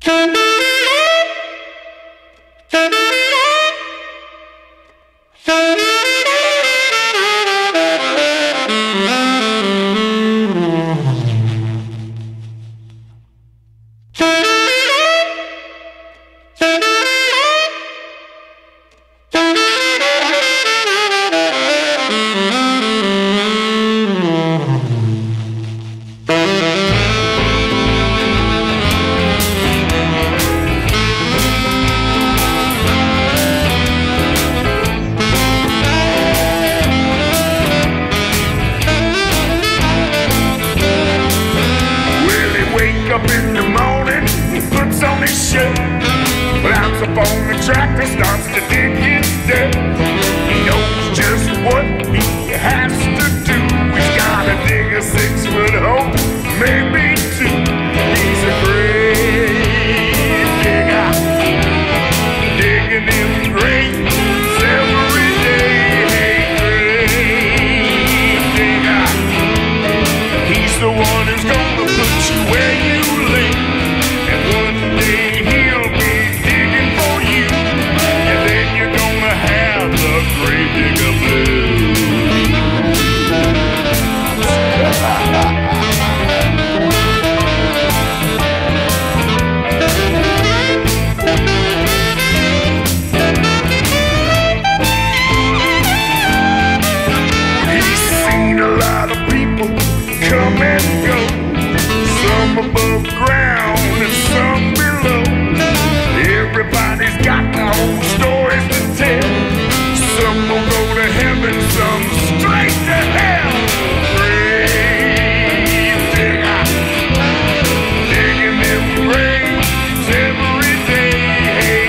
Up in the morning, he puts on his shirt, climbs up on the tractor, starts to dig his dirt. He knows just what he has to do. He's gotta dig a 6-foot hole, maybe 2. He's a grave digger, digging in graves every day. Grave digger, he's the one who's gonna put you where you live, and one day he'll be digging for you, and then you're gonna have the grave digger blues. He's seen a lot of people come and go, some above ground and some below. Everybody's got their own stories to tell. Some will go to heaven, some straight to hell. Grave digger, digging them graves every day.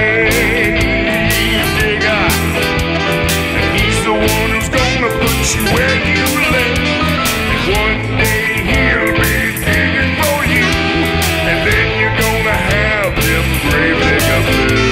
Grave digger, and he's the one who's gonna put you where you live, and one day he'll be digging for you, and then you're gonna have them grave digger blues.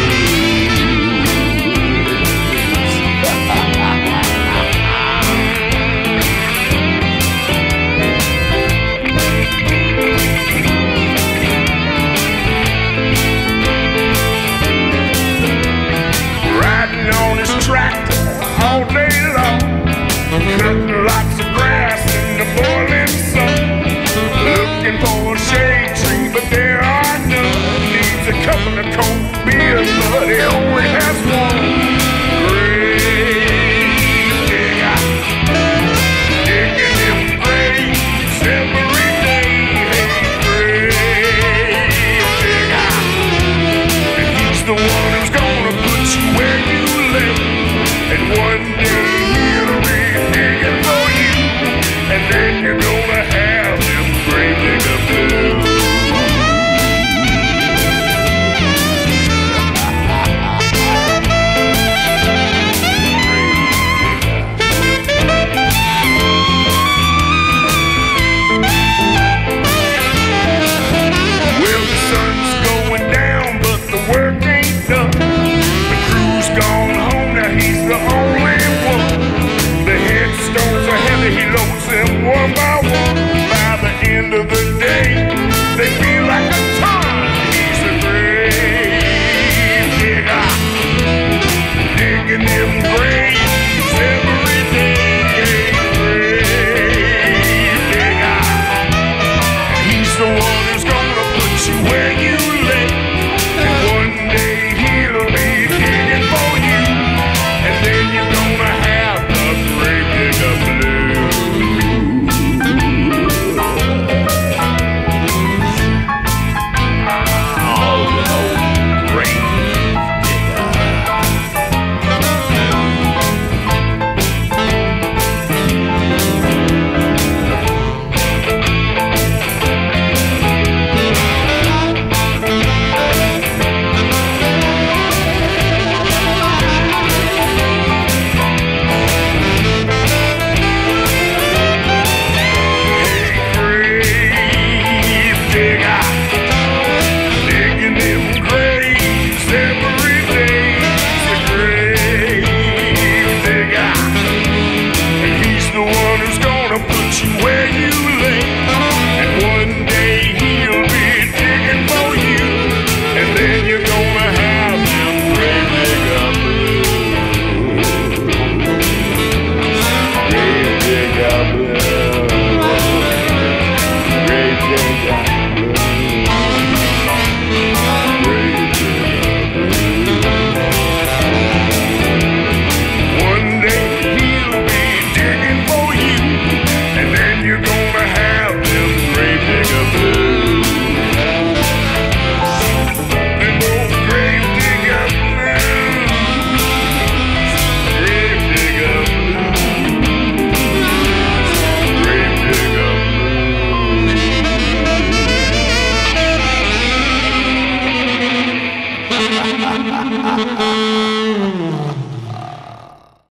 Riding on his tractor all day long, cutting lots of grass in the boiling sun, looking for a shade tree, but there are none. Needs a couple of cold